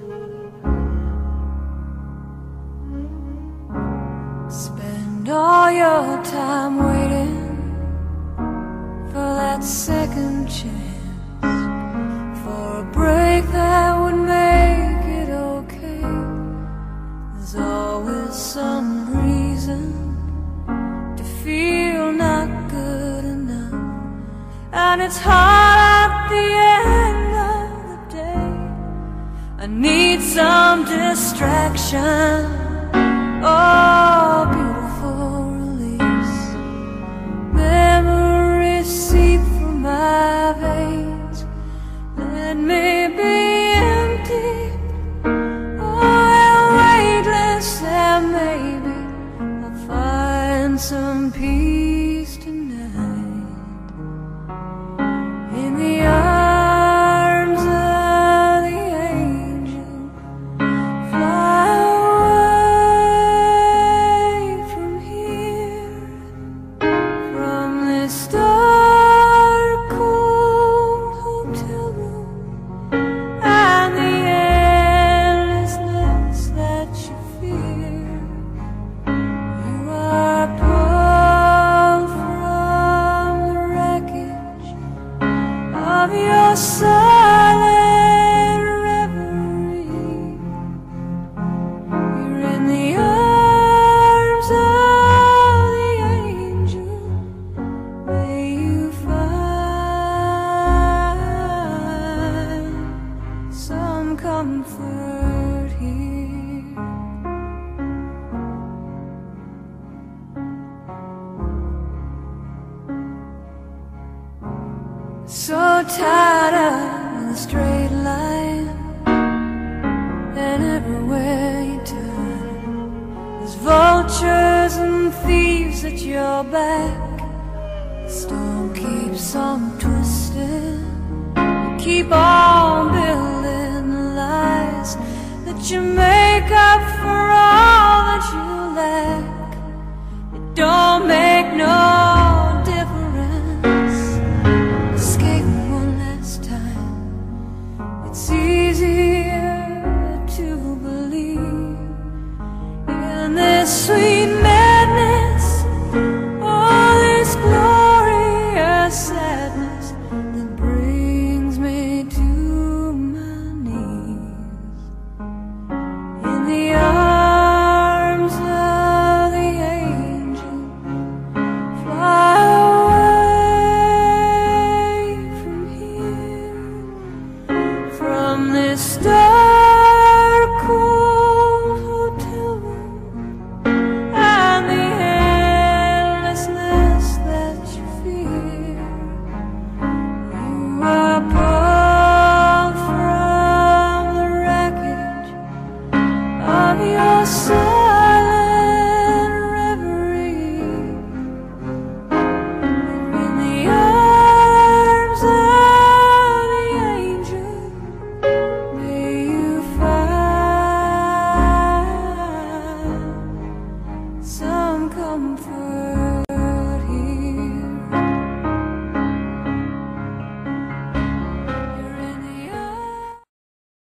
Spend all your time waiting for that second chance, for a break that would make it okay. There's always some reason to feel not good enough, and it's hard at the end of the day. I need some distraction, oh, beautiful release. Memories seep through my veins. Let me be empty, oh, and weightless, and maybe I'll find some peace tonight in the arms of the angel. Fly away from here, from this dark, cold hotel room, and the endlessness that you fear. You are pulled from the wreckage of your silent reverie. You're in the arms of the angel. May you find some comfort here. So tired of the straight line, and everywhere you turn, there's vultures and thieves at your back. The storm keeps on twisting. You keep on building the lies that you make up for all that you lack. It don't make no difference. Escape one last time. It's easier to believe in this sweet madness, all this glorious sadness that brings me to my knees. In the arms of the angel, fly away from here, from this dark, cold hotel room, and the endlessness that you fear. You are pulled from the wreckage of your silent reverie. In the arms of the angel, may you find some comfort.